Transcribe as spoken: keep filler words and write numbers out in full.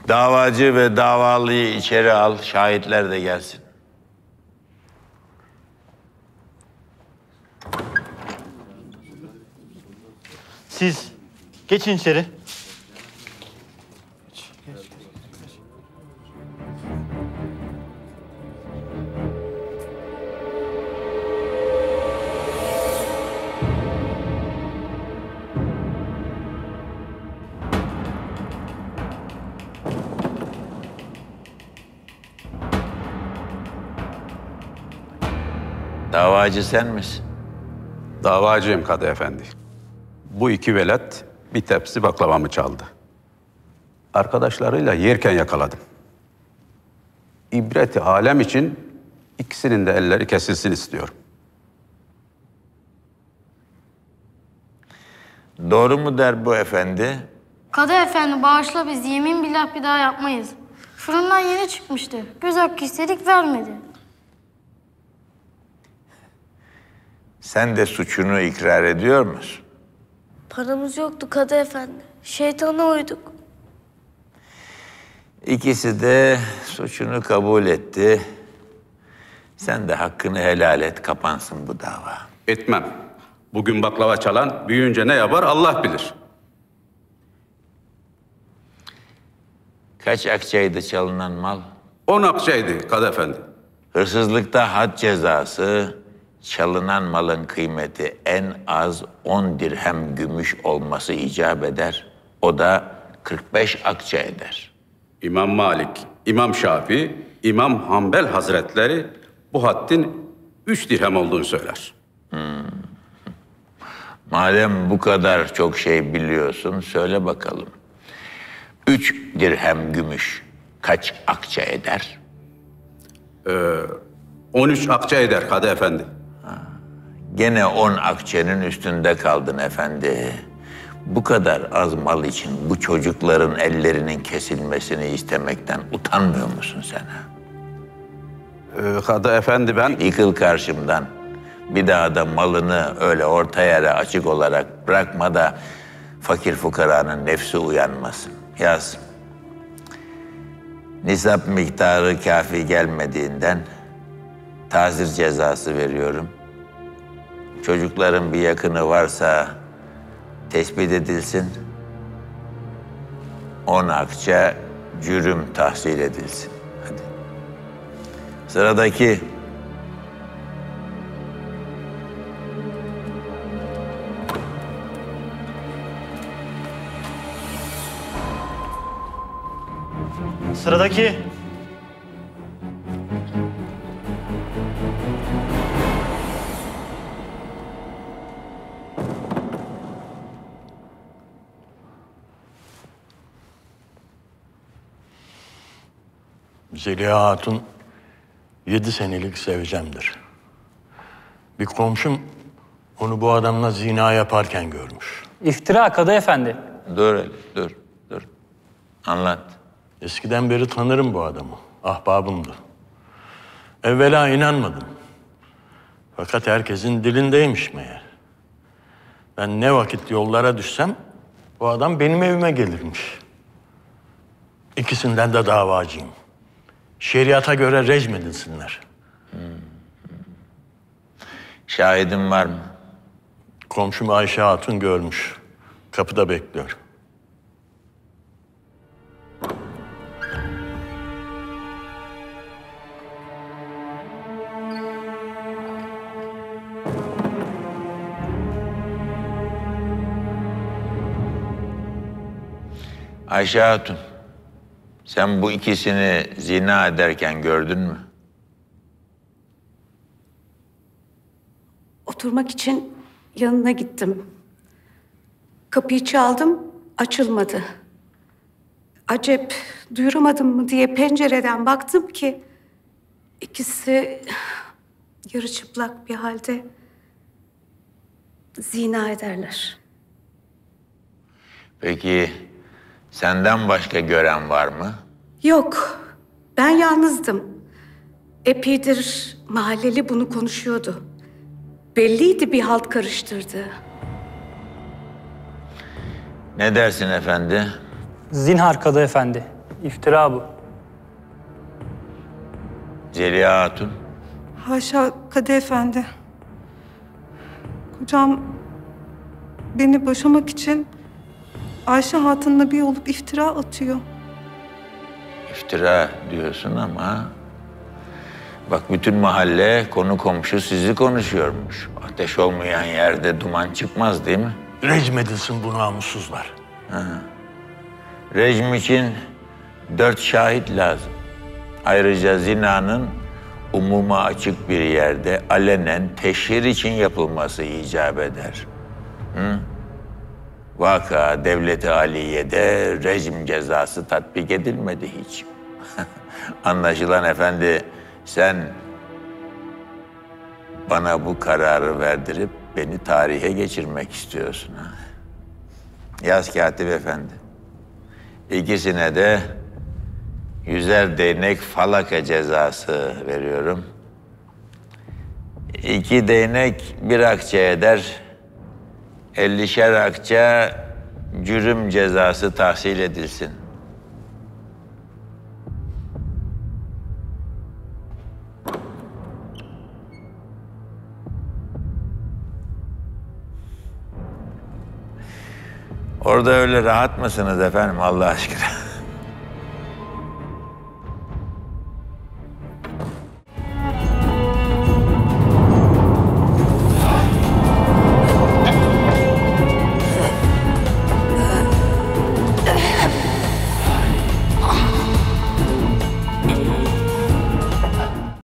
Davacı ve davalıyı içeri al, şahitler de gelsin. Siz geçin içeri. Davacı sen misin? Davacıyım Kadı Efendi. Bu iki velet bir tepsi baklavamı çaldı. Arkadaşlarıyla yerken yakaladım. İbreti alem için ikisinin de elleri kesilsin istiyorum. Doğru mu der bu efendi? Kadı efendi bağışla biz yemin billah bir daha yapmayız. Fırından yeni çıkmıştı. Göz hakkı istedik vermedi. Sen de suçunu ikrar ediyor musun? Paramız yoktu Kadı efendi. Şeytana uyduk. İkisi de suçunu kabul etti. Sen de hakkını helal et, kapansın bu dava. Etmem. Bugün baklava çalan büyüyünce ne yapar Allah bilir. Kaç akçaydı çalınan mal? On akçaydı Kadı Efendi. Hırsızlıkta had cezası, çalınan malın kıymeti en az on dirhem gümüş olması icap eder. O da kırk beş akçe eder. İmam Malik, İmam Şafii, İmam Hanbel Hazretleri bu haddin üç dirhem olduğunu söyler. Hmm. Madem bu kadar çok şey biliyorsun, söyle bakalım. Üç dirhem gümüş kaç akçe eder? Ee, on üç akçe eder Kadı Efendi. Ha. Gene on akçenin üstünde kaldın efendi. Bu kadar az mal için bu çocukların ellerinin kesilmesini istemekten utanmıyor musun sen? Ee, Kadı Efendi ben... Yıkıl karşımdan. Bir daha da malını öyle orta yere açık olarak bırakma da fakir fukaranın nefsi uyanmasın. Yaz. Nisap miktarı kafi gelmediğinden tazir cezası veriyorum. Çocukların bir yakını varsa tespit edilsin. On akçe cürüm tahsil edilsin. Hadi. Sıradaki. Sıradaki. Zeliha Hatun yedi senelik sevcemdir. Bir komşum onu bu adamla zina yaparken görmüş. İftira Kadı Efendi. Dur öyle, dur, dur. Anlat. Eskiden beri tanırım bu adamı. Ahbabımdı. Evvela inanmadım. Fakat herkesin dilindeymiş meğer. Ben ne vakit yollara düşsem bu adam benim evime gelirmiş. İkisinden de davacıyım. Şeriata göre recmedilsinler. Hmm. Şahidin var mı? Komşum Ayşe Hatun görmüş. Kapıda bekliyor. Ayşe Hatun, sen bu ikisini zina ederken gördün mü? Oturmak için yanına gittim. Kapıyı çaldım, açılmadı. Acep, duyuramadım mı diye pencereden baktım ki ikisi yarı çıplak bir halde zina ederler. Peki senden başka gören var mı? Yok, ben yalnızdım. Epeydir mahalleli bunu konuşuyordu. Belliydi bir halt karıştırdı. Ne dersin efendi? Zinhar Kadı Efendi. İftira bu. Zeliha Hatun. Haşa Kadı Efendi. Kocam beni boşamak için Ayşe Hatun'la bir olup iftira atıyor. İftira diyorsun ama bak bütün mahalle, konu komşu sizi konuşuyormuş. Ateş olmayan yerde duman çıkmaz değil mi? Rejim edilsin bu namussuzlar. Rejim için dört şahit lazım. Ayrıca zinanın umuma açık bir yerde alenen teşhir için yapılması icap eder. Hı? Vaka devlet-i aliyede rejim cezası tatbik edilmedi hiç. Anlaşılan efendi sen bana bu kararı verdirip beni tarihe geçirmek istiyorsun. Ha? Yaz Katip Efendi. İkisine de yüzer değnek falaka cezası veriyorum. İki değnek bir akçe eder. Ellişer akçe cürüm cezası tahsil edilsin. Orada öyle rahat mısınız efendim Allah aşkına?